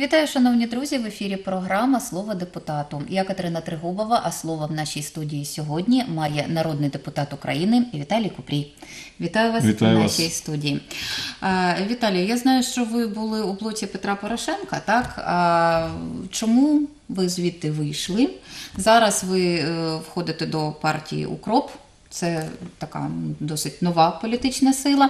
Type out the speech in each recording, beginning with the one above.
Вітаю, шановні друзі! В ефірі програма «Слово депутату». Я Катерина Трегубова, а слово в нашій студії сьогодні має народний депутат України Віталій Купрій. Вітаю вас в нашій студії. Віталій, я знаю, що ви були у блоці Петра Порошенка, так? Чому ви звідти вийшли? Зараз ви входите до партії «УКРОП». Це така досить нова політична сила.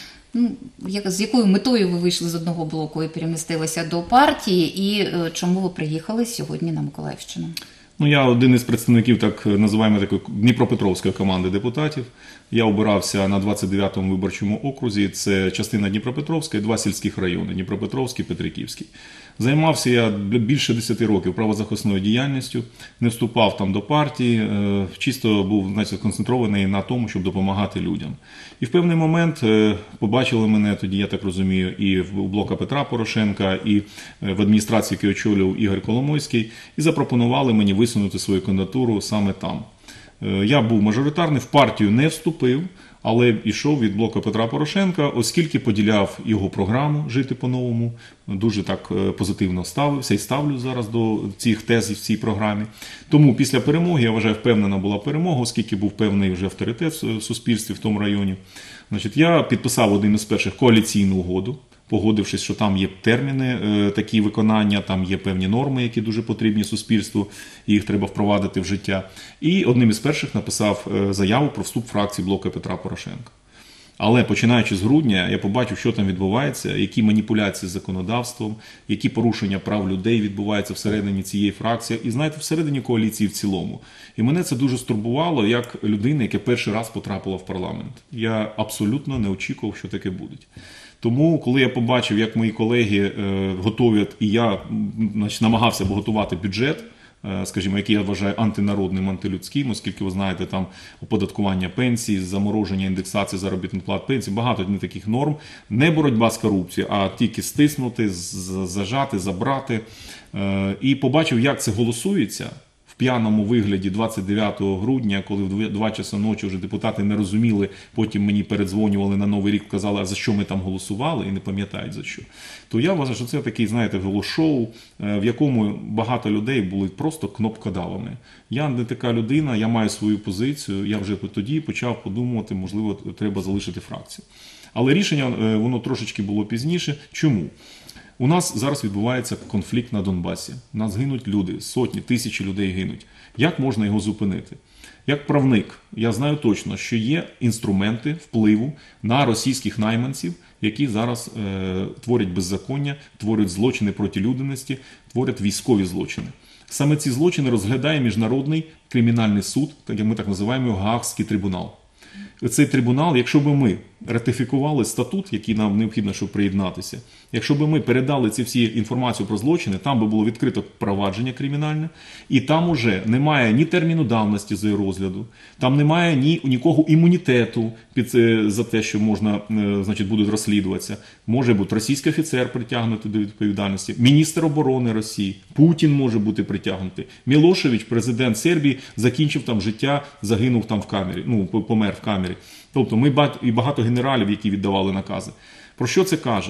З якою метою ви вийшли з одного блоку і перемістилися до партії, і чому ви приїхали сьогодні на Миколаївщину? Я один із представників, так називаємо, такої Дніпропетровської команди депутатів. Я обирався на 29-му виборчому окрузі, це частина Дніпропетровська і два сільських райони – Дніпропетровський, Петриківський. Займався я більше 10 років правозахисною діяльністю, не вступав там до партії, чисто був сконцентрований на тому, щоб допомагати людям. І в певний момент побачили мене тоді, я так розумію, і в блока Петра Порошенка, і в адміністрації, яку очолював Ігор Коломойський, і запропонували мені висунути свою кандидатуру саме там. Я був мажоритарний, в партію не вступив, але йшов від блоку Петра Порошенка, оскільки поділяв його програму «Жити по-новому», дуже так позитивно ставився і ставлю зараз до цих тез в цій програмі. Тому після перемоги, я вважаю, впевнена була перемога, оскільки був певний вже авторитет в суспільстві в тому районі. Я підписав один із перших коаліційну угоду, погодившись, що там є терміни такі виконання, там є певні норми, які дуже потрібні суспільству, і їх треба впровадити в життя. І одним із перших написав заяву про вступ фракції блоку Петра Порошенка. Але починаючи з грудня, я побачив, що там відбувається, які маніпуляції з законодавством, які порушення прав людей відбуваються всередині цієї фракції, і, знаєте, всередині коаліції в цілому. І мене це дуже стурбувало, як людина, яка перший раз потрапила в парламент. Я абсолютно не очікував, що таке буде. Тому, коли я побачив, як мої колеги готують, і я намагався готувати бюджет, скажімо, який я вважаю антинародним, антилюдським, оскільки, ви знаєте, там оподаткування пенсій, замороження індексації заробітних плат пенсій, багато таких норм. Не боротьба з корупцією, а тільки стиснути, зажати, забрати. І побачив, як це голосується в п'яному вигляді 29 грудня, коли в 2 часа ночі вже депутати не розуміли, потім мені передзвонювали на Новий рік, казали, а за що ми там голосували, і не пам'ятають за що. То я вважаю, що це такий, знаєте, шоу, в якому багато людей були просто кнопкодавами. Я не така людина, я маю свою позицію, я вже тоді почав подумувати, можливо, треба залишити фракцію. Але рішення, воно трошечки було пізніше. Чому? У нас зараз відбувається конфлікт на Донбасі. У нас гинуть люди, сотні, тисячі людей гинуть. Як можна його зупинити? Як правник, я знаю точно, що є інструменти впливу на російських найманців, які зараз творять беззаконня, творять злочини проти людяності, творять військові злочини. Саме ці злочини розглядає Міжнародний кримінальний суд, ми так називаємо його Гаазький трибунал. Цей трибунал, якщо б ми ратифікували статут, який нам необхідно, щоб приєднатися, якщо б ми передали ці всі інформацію про злочини, там би було відкрито провадження кримінальне, і там уже немає ні терміну давності за розгляду, там немає нікого імунітету за те, що можна, будуть розслідуватися. Може бути російський офіцер притягнутий до відповідальності, міністр оборони Росії, Путін може бути притягнутий. Мілошевич, президент Сербії, закінчив там життя, загинув там в камері, помер в камері. Тобто ми і багато генералів, які віддавали накази. Про що це каже?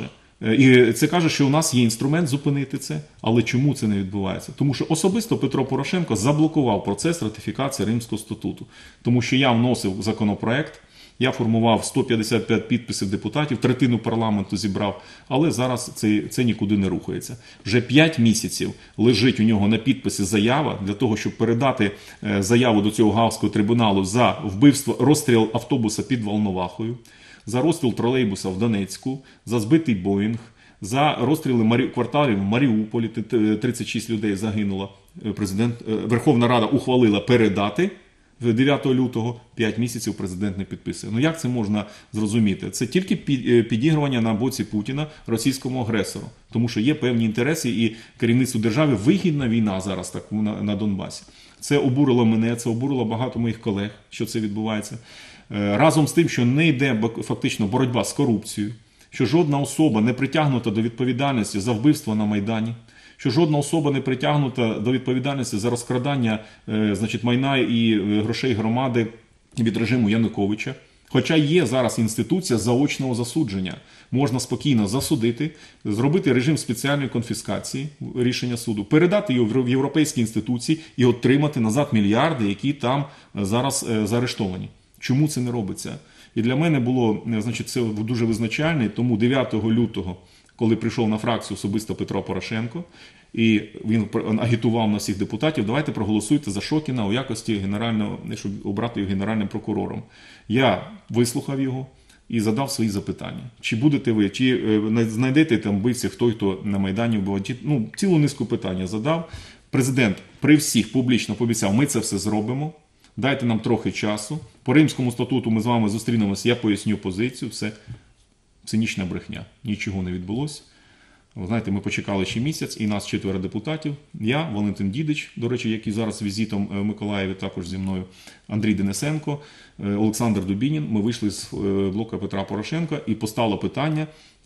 І це каже, що у нас є інструмент зупинити це, але чому це не відбувається? Тому що особисто Петро Порошенко заблокував процес ратифікації Римського статуту. Тому що я вносив законопроект, я формував 155 підписів депутатів, третину парламенту зібрав, але зараз це нікуди не рухається. Вже 5 місяців лежить у нього на підписі заява для того, щоб передати заяву до цього Гаазького трибуналу за вбивство, розстріл автобуса під Волновахою, за розстріл тролейбуса в Донецьку, за збитий Боїнг, за розстріли кварталів в Маріуполі, 36 людей загинуло. Верховна Рада ухвалила передати 9 лютого, 5 місяців президент не підписує. Як це можна зрозуміти? Це тільки підігрування на боці Путіна російському агресору. Тому що є певні інтереси і керівництву держави вигідна війна зараз так на Донбасі. Це обурило мене, це обурило багато моїх колег, що це відбувається. Разом з тим, що не йде фактично боротьба з корупцією, що жодна особа не притягнута до відповідальності за вбивство на Майдані, що жодна особа не притягнута до відповідальності за розкрадання майна і грошей громади від режиму Януковича. Хоча є зараз інституція заочного засудження. Можна спокійно засудити, зробити режим спеціальної конфіскації рішення суду, передати його в європейські інституції і отримати назад мільярди, які там зараз заарештовані. Чому це не робиться? І для мене було, значить, це дуже визначально, тому 9 лютого, коли прийшов на фракцію особисто Петро Порошенко, і він агітував на всіх депутатів, давайте проголосуйте за Шокіна у якості генерального, щоб обрати його генеральним прокурором. Я вислухав його і задав свої запитання. Чи будете ви, чи знайдете там вбивців хто на Майдані вбивав? Ну, цілу низку питань задав. Президент при всіх публічно пообіцяв, ми це все зробимо. Дайте нам трохи часу. По Римському статуту ми з вами зустрінемося, я поясню позицію. Все цинічна брехня. Нічого не відбулося. Ви знаєте, ми почекали ще місяць, і нас 4 депутатів. Я, Валентин Дідич, до речі, який зараз візитом в Миколаєві також зі мною, Андрій Денисенко, Олександр Дубінін. Ми вийшли з блоку Петра Порошенка і постало питання,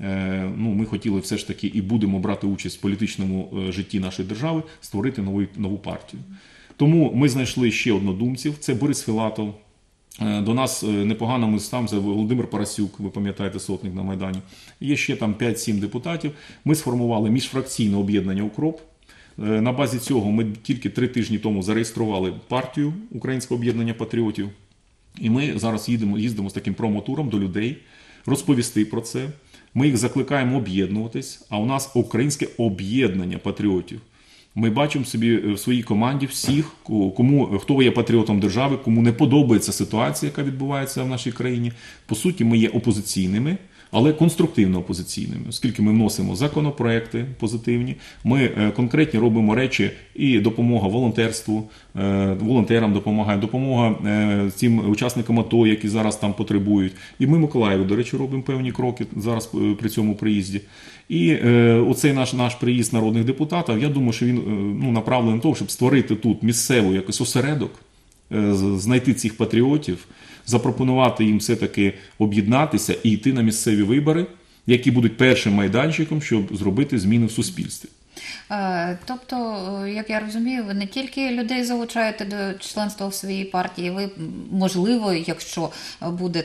ми хотіли все ж таки і будемо брати участь в політичному житті нашої держави, створити нову партію. Тому ми знайшли ще однодумців, це Борис Філатов. До нас непогано ми ставимося, Володимир Парасюк, ви пам'ятаєте, сотник на Майдані. Є ще там 5-7 депутатів. Ми сформували міжфракційне об'єднання «Укроп». На базі цього ми тільки 3 тижні тому зареєстрували партію Українського об'єднання патріотів. І ми зараз їздимо з таким промотуром до людей, розповісти про це. Ми їх закликаємо об'єднуватись, а у нас Українське об'єднання патріотів. Ми бачимо собі в своїй команді всіх, хто є патріотом держави, кому не подобається ситуація, яка відбувається в нашій країні. По суті, ми є опозиційними, але конструктивно опозиційними, оскільки ми вносимо законопроекти позитивні, ми конкретні робимо речі і допомога волонтерству, волонтерам допомога цим учасникам АТО, які зараз там потребують. І ми в Миколаєві, до речі, робимо певні кроки зараз при цьому приїзді. І оцей наш приїзд народних депутатів, я думаю, що він направлений на те, щоб створити тут місцевий якийсь осередок, знайти цих патріотів, запропонувати їм все-таки об'єднатися і йти на місцеві вибори, які будуть першим майданчиком, щоб зробити зміни в суспільстві. Тобто, як я розумію, ви не тільки людей залучаєте до членства в своїй партії, ви, можливо, якщо буде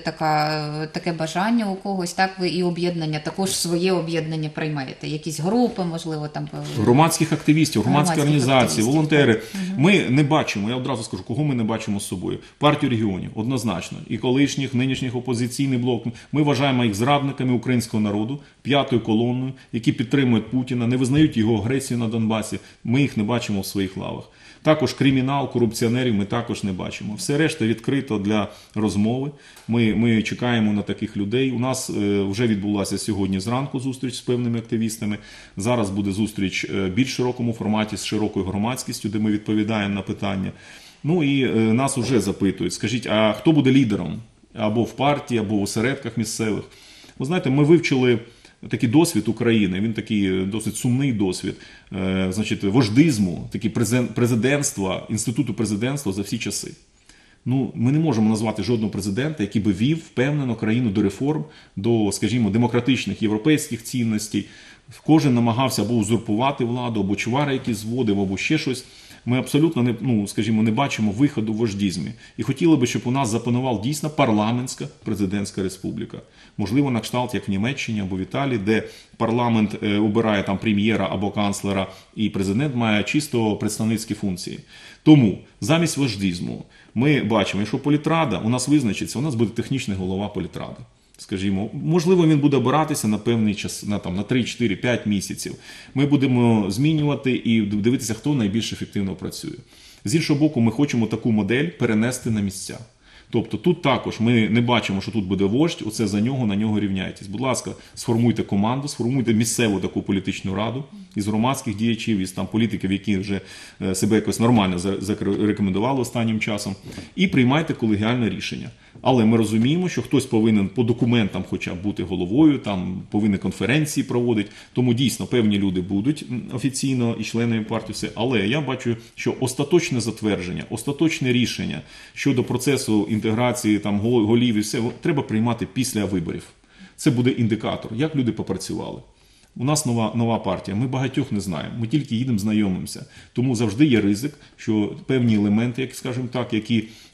таке бажання у когось, так ви і об'єднання, також своє об'єднання приймаєте, якісь групи, можливо, там... Громадських активістів, громадські організації, волонтери. Так. Ми не бачимо, я одразу скажу, кого ми не бачимо з собою. Партію регіонів, однозначно. І колишніх, нинішніх опозиційний блок. Ми вважаємо їх зрадниками українського народу, п'ятою колоною, які підтримують Путіна, не визнають його агресію на Донбасі. Ми їх не бачимо в своїх лавах. Також кримінал, корупціонерів ми також не бачимо. Все решта відкрито для розмови. Ми чекаємо на таких людей. У нас вже відбулася сьогодні зранку зустріч з певними активістами. Зараз буде зустріч в більш широкому форматі з широкою громадськістю, де ми відповідаємо на питання. Ну і нас вже запитують, скажіть, а хто буде лідером? Або в партії, або в осередках місцевих. Ви знаєте, ми вивчили такий досвід України, він такий досить сумний досвід, значить, вождизму, такі президентства, інституту президентства за всі часи. Ми не можемо назвати жодного президента, який би вів впевнено країну до реформ, до, скажімо, демократичних європейських цінностей. Кожен намагався або узурпувати владу, або чвари якісь зводив, або ще щось. Ми абсолютно не бачимо виходу в вождізмі. І хотіли би, щоб у нас запанувала дійсно парламентська президентська республіка. Можливо, на кшталт, як в Німеччині або в Італії, де парламент обирає там прем'єра або канцлера, і президент має чисто представницькі функції. Тому замість вождізму ми бачимо, що політрада у нас визначиться, у нас буде технічний голова політради. Скажімо, можливо, він буде обиратися на певний час, на 3, 4, 5 місяців. Ми будемо змінювати і дивитися, хто найбільш ефективно працює. З іншого боку, ми хочемо таку модель перенести на місця. Тобто тут також ми не бачимо, що тут буде вождь, оце за нього, на нього рівняйтесь. Будь ласка, сформуйте команду, сформуйте місцеву таку політичну раду із громадських діячів, із там політиків, які вже себе якось нормально зарекомендували останнім часом, і приймайте колегіальне рішення. Але ми розуміємо, що хтось повинен по документам хоча б бути головою, там повинен конференції проводити, тому дійсно певні люди будуть офіційно і членами партії, все. Але я бачу, що остаточне затвердження, остаточне рішення щодо процесу інтеграції там голів і все, треба приймати після виборів. Це буде індикатор, як люди попрацювали. У нас нова партія, ми багатьох не знаємо, ми тільки їдемо, знайомимося. Тому завжди є ризик, що певні елементи, скажімо так, які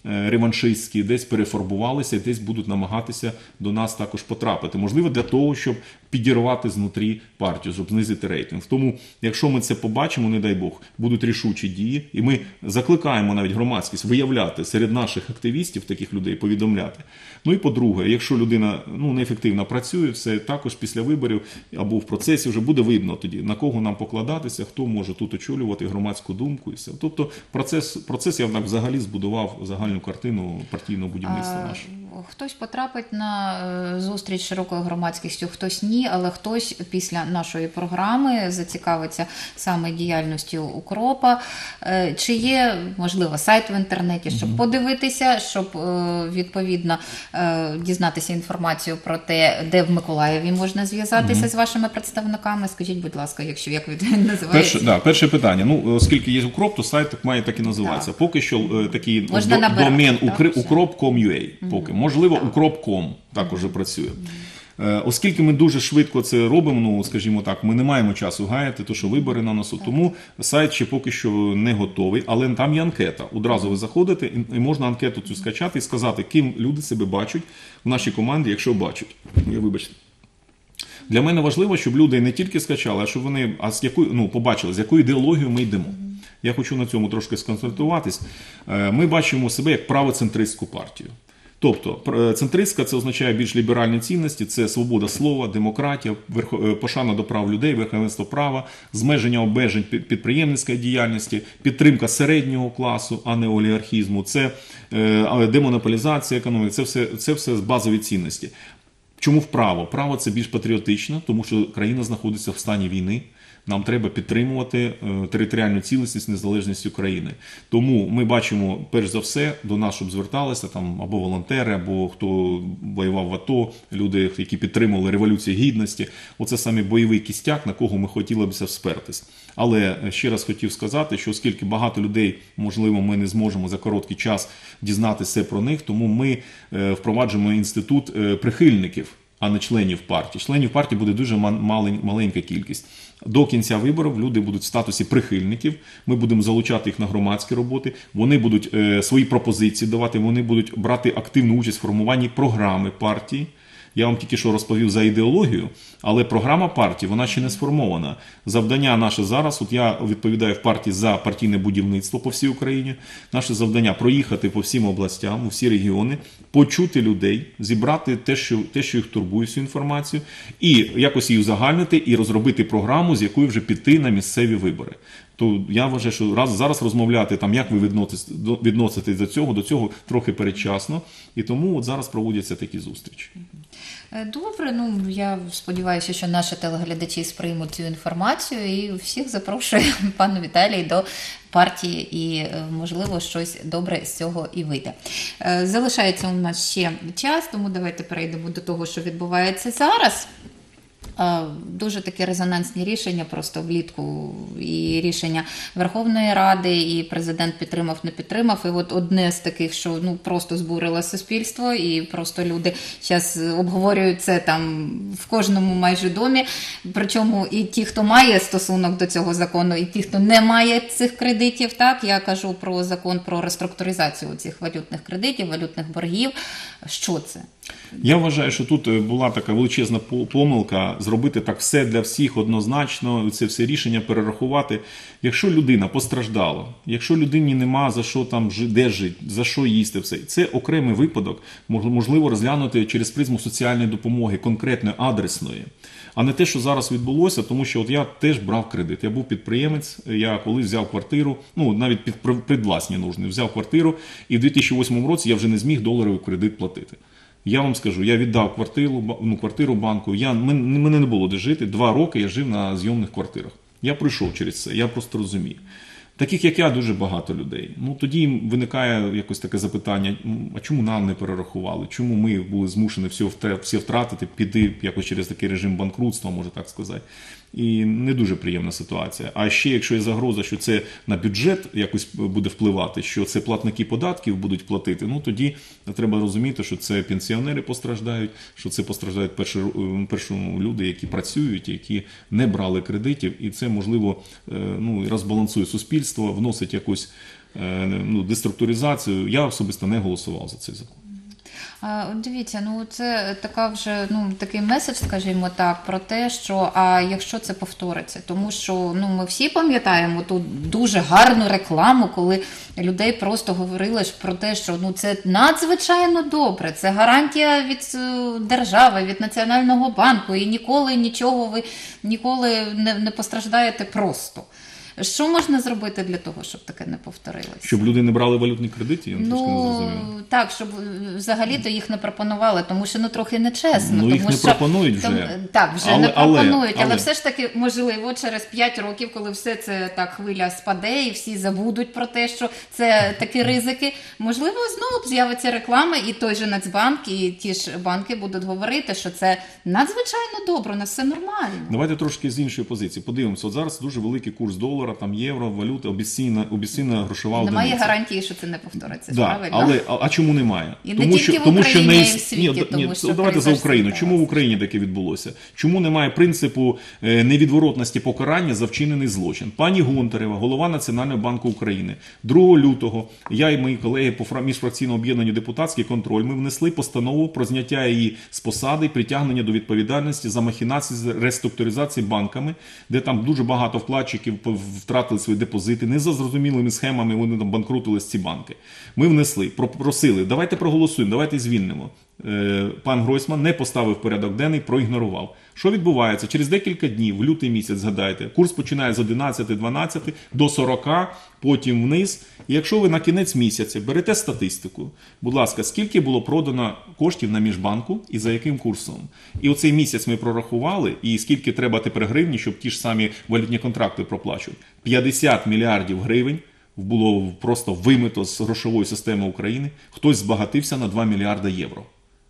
реваншистські, десь перефарбувалися, десь будуть намагатися до нас також потрапити. Можливо, для того, щоб підірвати знутрі партію, щоб знизити рейтинг. Тому, якщо ми це побачимо, не дай Бог, будуть рішучі дії, і ми закликаємо навіть громадськість виявляти серед наших активістів, таких людей, повідомляти. Ну і по-друге, якщо людина неефективно працює, все також після виборів або в процесі вже буде видно тоді, на кого нам покладатися, хто може тут очолювати громадську думку і все. Тобто процес я взагалі збудував загальну картину партійного будівництва нашого. Хтось потрапить на зустріч з широкою громадськістю, хтось ні, але хтось після нашої програми зацікавиться саме діяльністю Укропа. Чи є, можливо, сайт в інтернеті, щоб подивитися, щоб відповідно дізнатися інформацію про те, де в Миколаєві можна зв'язатися з вашими представниками? Скажіть, будь ласка, як він називається? Перше питання. Оскільки є Укроп, то сайт має так і називатися. Поки що такий домен ukrop.com.ua. Поки. Можливо, Укроп.com також працює. Оскільки ми дуже швидко це робимо, скажімо так, ми не маємо часу гаяти, тому що вибори на носу. Тому сайт ще поки що не готовий, але там є анкета. Одразу ви заходите і можна анкету цю скачати і сказати, ким люди себе бачать в нашій команді, якщо бачать. Вибачте. Для мене важливо, щоб люди не тільки скачали, а щоб вони побачили, з якою ідеологією ми йдемо. Я хочу на цьому трошки сконцентруватись. Ми бачимо себе як правоцентристську партію. Тобто, центристська – це означає більш ліберальні цінності, це свобода слова, демократія, пошана до прав людей, верховенство права, змеження обмежень підприємницької діяльності, підтримка середнього класу, а не олігархізму, це демонополізація економіки, це все базові цінності. Чому вправо? Право – це більш патріотично, тому що країна знаходиться в стані війни. Нам треба підтримувати територіальну цілісність, незалежність України. Тому ми бачимо, перш за все, до нас, щоб зверталися там або волонтери, або хто воював в АТО, люди, які підтримували Революцію Гідності. Оце саме бойовий кістяк, на кого ми хотіли б спертись. Але ще раз хотів сказати, що оскільки багато людей, можливо, ми не зможемо за короткий час дізнатися про них, тому ми впроваджуємо інститут прихильників, а не членів партії. Членів партії буде дуже маленька кількість. До кінця виборів люди будуть в статусі прихильників, ми будемо залучати їх на громадські роботи, вони будуть свої пропозиції давати, вони будуть брати активну участь в формуванні програми партії. Я вам тільки що розповів за ідеологію, але програма партії, вона ще не сформована. Завдання наше зараз, я відповідаю в партії за партійне будівництво по всій Україні, наше завдання проїхати по всім областям, у всі регіони, почути людей, зібрати те, що їх турбує, всю інформацію, і якось її узагальнити і розробити програму, з якою вже піти на місцеві вибори. То я вважаю, що зараз розмовляти, як ви відноситесь до цього трохи передчасно, і тому зараз проводяться такі зустрічі. Добре, я сподіваюся, що наші телеглядачі сприймуть цю інформацію і всіх запрошую, пане Віталій, до партії і, можливо, щось добре з цього і вийде. Залишається у нас ще час, тому давайте перейдемо до того, що відбувається зараз. Дуже такі резонансні рішення просто влітку, і рішення Верховної Ради, і президент підтримав, не підтримав, і от одне з таких, що просто збурило суспільство, і просто люди зараз обговорюють це там в кожному майже домі, причому і ті, хто має стосунок до цього закону, і ті, хто не має цих кредитів, так, я кажу про закон про реструктуризацію цих валютних кредитів, валютних боргів. Що це? Я вважаю, що тут була така величезна помилка зробити так все для всіх однозначно, це все рішення перерахувати. Якщо людина постраждала, якщо людині нема за що там де жити, за що їсти, все, це окремий випадок, можливо розглянути через призму соціальної допомоги, конкретної, адресної. А не те, що зараз відбулося, тому що я теж брав кредит. Я був підприємець, я колись взяв квартиру, навіть під власні нужди, взяв квартиру, і в 2008 році я вже не зміг доларовий кредит платити. Я вам скажу, я віддав квартиру банку, мене не було де жити, 2 роки я жив на зйомних квартирах. Я пройшов через це, я просто розумію. Таких, як я, дуже багато людей. Тоді виникає якось таке запитання, а чому нам не перерахували? Чому ми були змушені все втратити, піти якось через такий режим банкрутства, можна так сказати. І не дуже приємна ситуація. А ще, якщо є загроза, що це на бюджет якось буде впливати, що це платники податків будуть платити, тоді треба розуміти, що це пенсіонери постраждають, що це постраждають першому люди, які працюють, які не брали кредитів, і це, можливо, розбалансує суспільство, вносить якусь деструктуризацію, я особисто не голосував за цей закон. Дивіться, це така вже такий меседж, скажімо так, про те, що якщо це повториться, тому що ми всі пам'ятаємо ту дуже гарну рекламу, коли людей просто говорили про те, що це надзвичайно добре, це гарантія від держави, від Національного банку, і ви ніколи не постраждаєте просто. Що можна зробити для того, щоб таке не повторилося? Щоб люди не брали валютні кредити? Я трошки не зрозумів. Так, щоб взагалі-то їх не пропонували, тому що трохи нечесно. Їх не пропонують вже. Так, вже не пропонують, але все ж таки, можливо, через 5 років, коли все це хвиля спаде і всі забудуть про те, що це такі ризики, можливо, знову з'явиться реклама, і той же Нацбанк, і ті ж банки будуть говорити, що це надзвичайно добре, у нас все нормально. Давайте трошки з іншої позиції. Подивимося, зараз дуже великий курс долара, євро, валюта, обіційна грошова одиниця. Немає гарантії, що це не повториться, правильно? Але чому немає? І не тільки в Україні, а й в світі. Давайте за Україну. Чому в Україні таке відбулося? Чому немає принципу невідворотності покарання за вчинений злочин? Пані Гонтарева, голова Національного банку України, 2 лютого я і мої колеги по міжфракційному об'єднанню «Депутатський контроль» ми внесли постанову про зняття її з посади і притягнення до відповідальності за махінації з реструктуризації банками, де там дуже багато вкладчиків втратили свої депозити, не за зрозумілими схемами вони там банкрутились ці банки. Ми внесли, просили, давайте проголосуємо, давайте звільнимо. Пан Гройсман не поставив порядок денний, проігнорував. Що відбувається? Через декілька днів, в лютий місяць, згадайте, курс починає з 11-12 до 40, потім вниз. І якщо ви на кінець місяця берете статистику, будь ласка, скільки було продано коштів на Міжбанку і за яким курсом? І оцей місяць ми прорахували, і скільки треба тепер гривні, щоб ті ж самі валютні контракти проплачувати. 50 мільярдів гривень було просто вимито з грошової системи України. Хтось збагатився на 2 мільярда євро.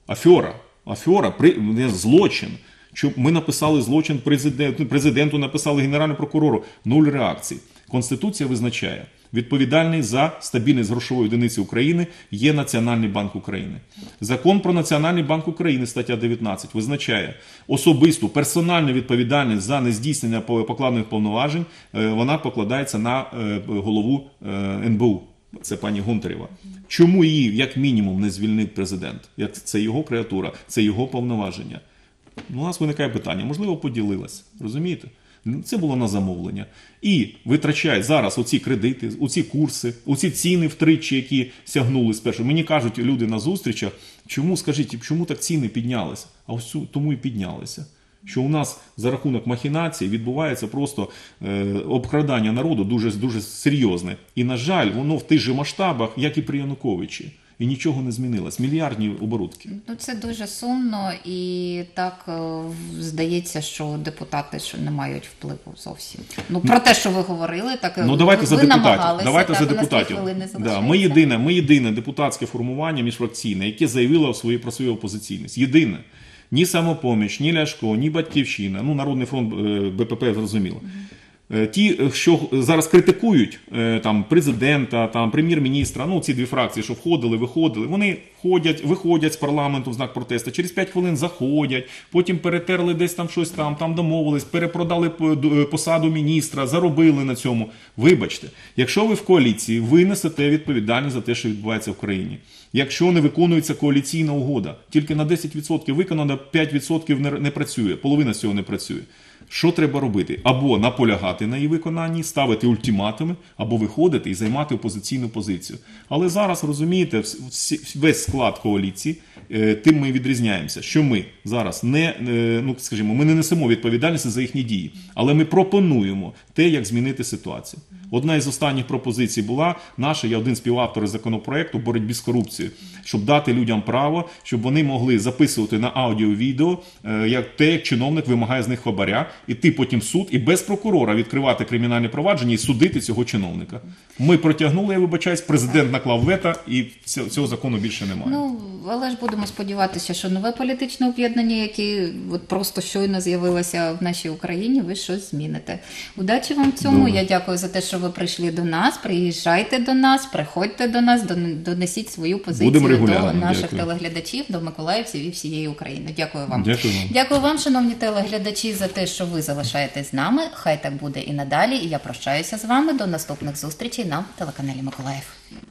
Афера, злочин. Ми написали злочин президенту, написали генеральному прокурору. 0 реакцій. Конституція визначає, відповідальний за стабільність грошової одиниці України є Національний банк України. Закон про Національний банк України, стаття 19, визначає особисту персональну відповідальність за нездійснення покладених повноважень, вона покладається на голову НБУ. Це пані Гонтарева. Чому її, як мінімум, не звільнив президент? Це його креатура, це його повноваження. У нас виникає питання, можливо, поділилась, розумієте? Це було на замовлення. І витрачають зараз оці кредити, оці курси, оці ціни втричі, які сягнули спершу. Мені кажуть люди на зустрічах, чому так ціни піднялися? А ось тому і піднялися. Що у нас за рахунок махінацій відбувається просто обкрадання народу дуже серйозне. І, на жаль, воно в тих же масштабах, як і при Януковичі. І нічого не змінилось. Мільярдні оборудки. Це дуже сумно, і так здається, що депутати не мають впливу зовсім. Про те, що ви говорили, так ви намагалися. Давайте за депутатів. Ми єдине депутатське формування міжфракційне, яке заявило про свою опозиційність. Єдине. Ні «Самопоміч», ні Ляшко, ні «Батьківщина», Народний фронт, БПП, зрозуміло. Ті, що зараз критикують президента, прем'єр-міністра, ці дві фракції, що входили, виходили, вони виходять з парламенту в знак протесту, через 5 хвилин заходять, потім перетерли десь щось там домовились, перепродали посаду міністра, заробили на цьому. Вибачте, якщо ви в коаліції, ви несете відповідальність за те, що відбувається в країні. Якщо не виконується коаліційна угода, тільки на 10% виконано, 5% не працює, половина з цього не працює. Що треба робити? Або наполягати на її виконанні, ставити ультиматуми, або виходити і займати опозиційну позицію. Але зараз, розумієте, весь склад коаліції, тим ми відрізняємося, що ми зараз ми не несемо відповідальності за їхні дії, але ми пропонуємо те, як змінити ситуацію. Одна із останніх пропозицій була наша, я один з співавторів законопроекту боротьби з корупцією, щоб дати людям право, щоб вони могли записувати на аудіо-відео, як чиновник вимагає з них хабаря, іти потім в суд і без прокурора відкривати кримінальне провадження і судити цього чиновника. Ми протягнули, я вибачаюсь, президент наклав вето і цього закону більше немає. Але ж будемо сподіватися, що нове політичне об'єднання, яке просто щойно з'явилося в нашій Україні, ви щось зміните. Удачі вам в цьому. Я дякую за те, що що ви прийшли до нас. Приїжджайте до нас, приходьте до нас, донесіть свою позицію регулярно. до наших Дякую. телеглядачів, до миколаївців і всієї України. Дякую вам. Дякую вам. Дякую вам, шановні телеглядачі, за те, що ви залишаєтесь з нами. Хай так буде і надалі. І я прощаюся з вами. До наступних зустрічей на телеканалі Миколаїв.